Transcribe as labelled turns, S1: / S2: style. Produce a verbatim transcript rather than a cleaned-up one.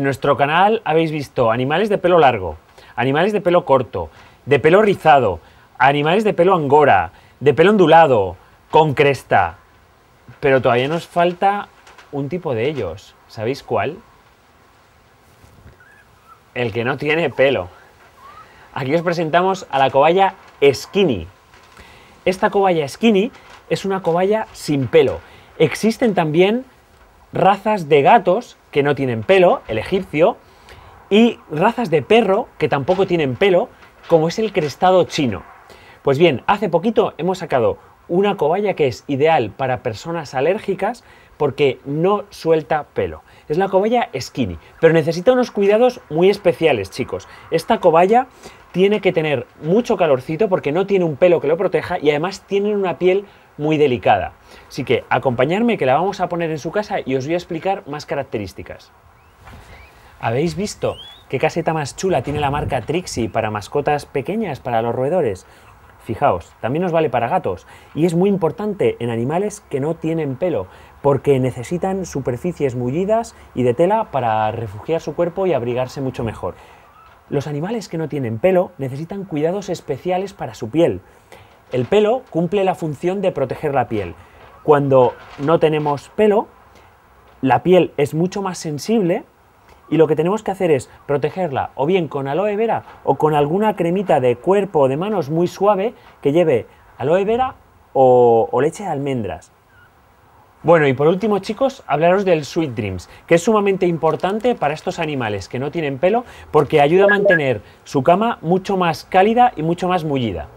S1: nuestro canal habéis visto animales de pelo largo, animales de pelo corto, de pelo rizado, animales de pelo angora, de pelo ondulado, con cresta. Pero todavía nos falta un tipo de ellos. ¿Sabéis cuál? El que no tiene pelo. Aquí os presentamos a la cobaya skinny. Esta cobaya skinny es una cobaya sin pelo. Existen también razas de gatos que no tienen pelo, el egipcio, y razas de perro que tampoco tienen pelo, como es el crestado chino. Pues bien, hace poquito hemos sacado una cobaya que es ideal para personas alérgicas porque no suelta pelo. Es la cobaya skinny, pero necesita unos cuidados muy especiales, chicos. Esta cobaya tiene que tener mucho calorcito porque no tiene un pelo que lo proteja y además tiene una piel muy delicada. Así que acompañadme que la vamos a poner en su casa y os voy a explicar más características. ¿Habéis visto qué caseta más chula tiene la marca Trixie para mascotas pequeñas, para los roedores? Fijaos, también nos vale para gatos y es muy importante en animales que no tienen pelo porque necesitan superficies mullidas y de tela para refugiar su cuerpo y abrigarse mucho mejor. Los animales que no tienen pelo necesitan cuidados especiales para su piel. El pelo cumple la función de proteger la piel. Cuando no tenemos pelo, la piel es mucho más sensible y lo que tenemos que hacer es protegerla o bien con aloe vera o con alguna cremita de cuerpo o de manos muy suave que lleve aloe vera o, o leche de almendras. Bueno, y por último, chicos, hablaros del Sweet Dreams, que es sumamente importante para estos animales que no tienen pelo porque ayuda a mantener su cama mucho más cálida y mucho más mullida.